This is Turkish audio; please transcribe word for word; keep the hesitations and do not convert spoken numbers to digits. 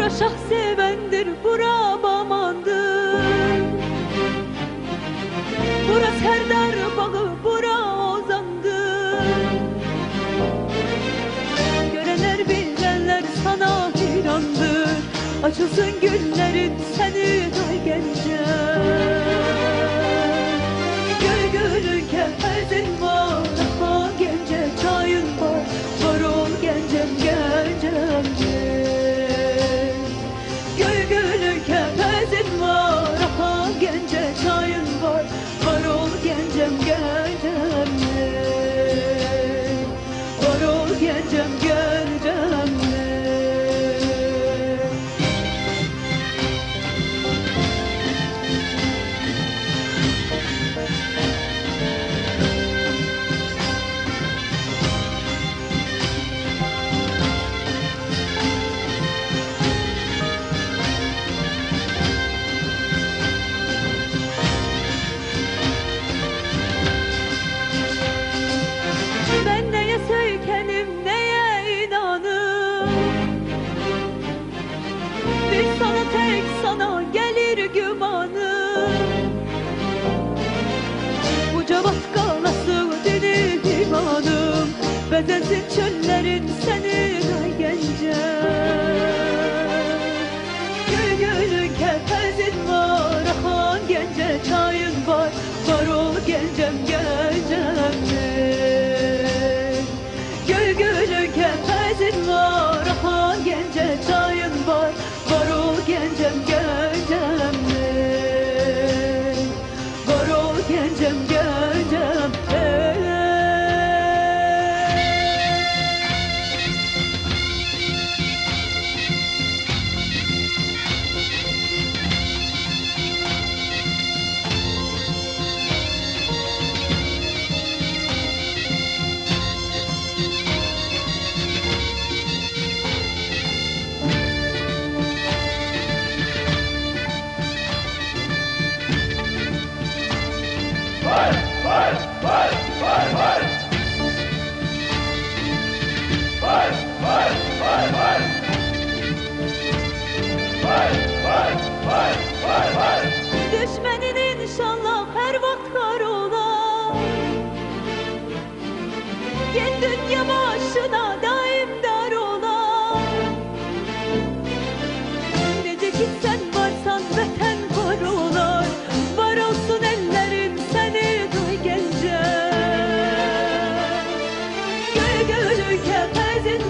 Bura şah sevendir, bura bamandır. Bura Serdar bağı, bura ozandır. Görenler bilenler sana hayrandır. Açılsın güllerin seni day gence. Gül gülü kefezin var, aha gence çayın var. Var ol gencem gencem gel. Gül gülü kefezin var, aha gence çayın var. Var ol gencem gencem gel. Var ol gencem gencem gel. Ben neye söylenim, neye inanım? Bir sana tek sana gelir gümanım. Bu cevat kalası dini imanım. Bezensin çöllerin seni day gence. Gül gülü kefezin var, aha gence çayın var. Var ol gencem gencem gel. Gül gülü kefezin var, aha gence çayın var. Var ol gencem gencem gel. Var ol gencem gencem gel. Var, var, var, var, var. Var, var, var, var. Var, var, var, var, var. Düşmenin inşallah her vakit kar ola. Gel dünya başına daim dar ola. Nece gitsen varsan vatan var olar. Var olsun ellerin seni duy gence. Gül gülü kefezin